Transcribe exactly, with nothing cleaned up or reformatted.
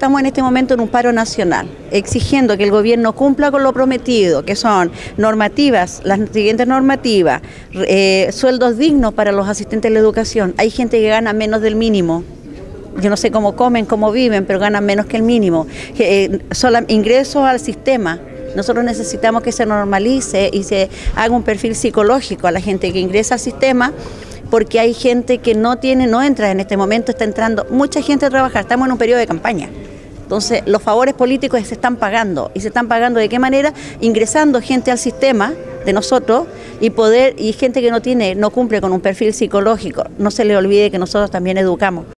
estamos en este momento en un paro nacional, exigiendo que el gobierno cumpla con lo prometido, que son normativas, las siguientes normativas, eh, sueldos dignos para los asistentes de la educación. Hay gente que gana menos del mínimo. Yo no sé cómo comen, cómo viven, pero ganan menos que el mínimo. Eh, solo ingresos al sistema. Nosotros necesitamos que se normalice y se haga un perfil psicológico a la gente que ingresa al sistema, porque hay gente que no tiene, no entra en este momento, está entrando mucha gente a trabajar. Estamos en un periodo de campaña. Entonces, los favores políticos se están pagando. ¿Y se están pagando de qué manera? Ingresando gente al sistema de nosotros y poder y gente que no tiene, no cumple con un perfil psicológico. No se le olvide que nosotros también educamos.